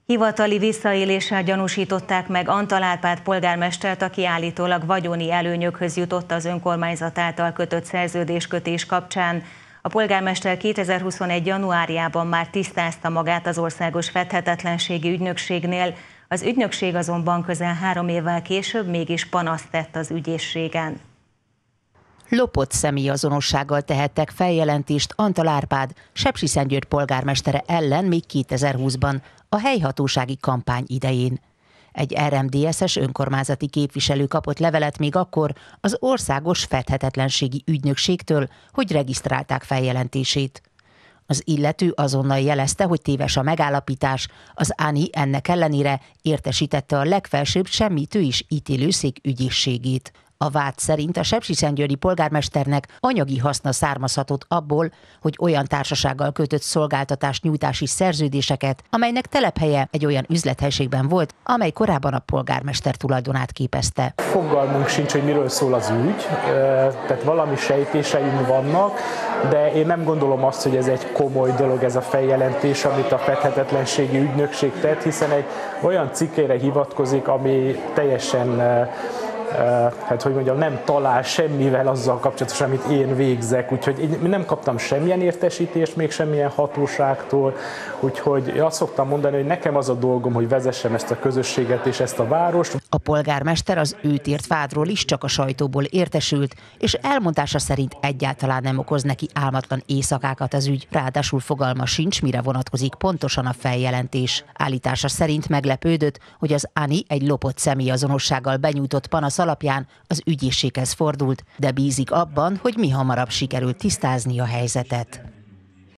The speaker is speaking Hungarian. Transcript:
Hivatali visszaéléssel gyanúsították meg Antal Árpád polgármestert, aki állítólag vagyoni előnyökhöz jutott az önkormányzat által kötött szerződéskötés kapcsán. A polgármester 2021. januárjában már tisztázta magát az Országos Fedhetetlenségi Ügynökségnél, az ügynökség azonban közel 3 évvel később mégis panaszt tett az ügyészségen. Lopott személyazonossággal tehettek feljelentést Antal Árpád, Sepsiszentgyörgy polgármestere ellen még 2020-ban, a helyhatósági kampány idején. Egy RMDSZ-es önkormányzati képviselő kapott levelet még akkor az Országos Fedhetetlenségi Ügynökségtől, hogy regisztrálták feljelentését. Az illető azonnal jelezte, hogy téves a megállapítás, az ANI ennek ellenére értesítette a legfelsőbb semmitő is ítélőszék ügyészségét. A vád szerint a sepsiszentgyörgyi polgármesternek anyagi haszna származhatott abból, hogy olyan társasággal kötött szolgáltatás nyújtási szerződéseket, amelynek telephelye egy olyan üzlethelyiségben volt, amely korábban a polgármester tulajdonát képezte. Fogalmunk sincs, hogy miről szól az ügy, tehát valami sejtéseim vannak, de én nem gondolom azt, hogy ez egy komoly dolog, ez a feljelentés, amit a Fedhetetlenségi Ügynökség tett, hiszen egy olyan cikkére hivatkozik, ami teljesen nem talál semmivel azzal kapcsolatosan, amit én végzek, úgyhogy én nem kaptam semmilyen értesítést, még semmilyen hatóságtól, úgyhogy azt szoktam mondani, hogy nekem az a dolgom, hogy vezessem ezt a közösséget és ezt a várost. A polgármester az őt ért vádról is csak a sajtóból értesült, és elmondása szerint egyáltalán nem okoz neki álmatlan éjszakákat az ügy, ráadásul fogalma sincs, mire vonatkozik pontosan a feljelentés. Állítása szerint meglepődött, hogy az ANI egy lopott személyazonossággal benyújtott panasz alapján az ügyészséghez fordult, de bízik abban, hogy mihamarabb sikerült tisztázni a helyzetet.